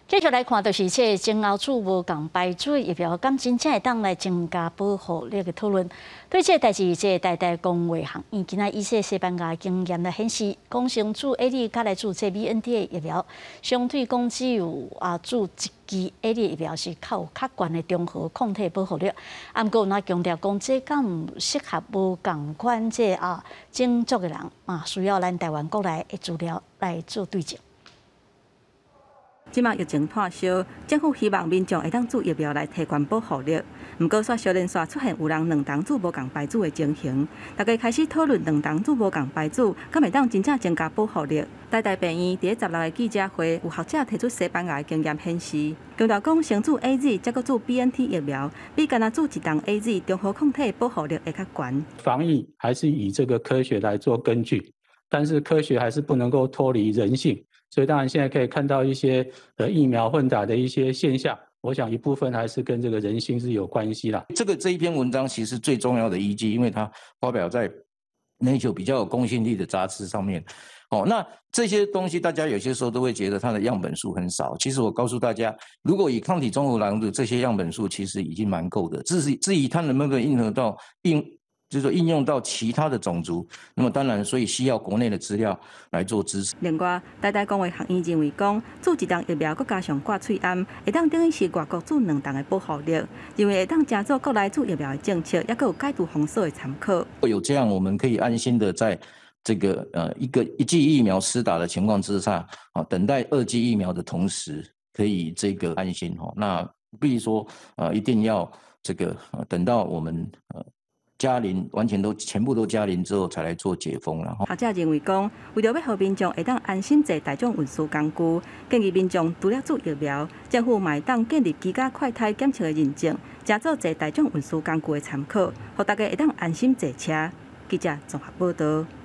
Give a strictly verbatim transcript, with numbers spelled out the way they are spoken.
继续来看，就是这前后主无共排水疫苗，敢真正会当来增加保护力的讨论。对这代志，这代代讲话行业今仔以些西班牙经验来显示，讲成注 A D 甲来注这 B N T 的疫苗，相对讲只有啊注一支 A D 疫苗是较有较悬的中和抗体保护力。啊，毋过那强调讲，这敢毋适合无共款这啊种族的人啊，需要咱台湾国内的资料来做对照。 即马疫情破烧，政府希望民众会当注疫苗来提悬保护力。毋过，煞小连续出现有人两档注无共牌子的情形，大家开始讨论两档注无共牌子，敢会当真正增加保护力。台大病院伫十六个记者会，有学者提出西班牙的经验显示，强调讲先注 A Z 再搁注 B N T 疫苗，比干那注一档 A Z 中和抗体保护力会较悬。 防疫还是以这个科学来做根据，但是科学还是不能够脱离人性。 所以当然，现在可以看到一些呃疫苗混打的一些现象，我想一部分还是跟这个人性是有关系啦。 这个这一篇文章其实最重要的依据，因为它发表在 Nature 比较有公信力的杂志上面。哦，那这些东西大家有些时候都会觉得它的样本数很少。其实我告诉大家，如果以抗体中和囊的这些样本数，其实已经蛮够的。至是至于它能不能应用到应。 就是说应用到其他的种族，那么当然，所以需要国内的资料来做支持。 另外，台大公卫学院认为讲，注一档疫苗，佮加上挂喙암，会当等于是外国注两档的保护力，认为会当加做国内注疫苗的政策，也佮有解读封锁的参考。 有这样，我们可以安心的在这个呃一个一剂疫苗施打的情况之下，啊，等待二剂疫苗的同时，可以这个安心哈。那不必说呃一定要这个呃等到我们呃。 加零完全都全部都加零之后，才来做解封了。 学者认为讲，为了要让民众会当安心坐大众运输工具，建议民众除了注疫苗，政府嘛会当建立居家快筛检测的认证，加做坐大众运输工具的参考，让大家会当安心坐车。记者综合报道。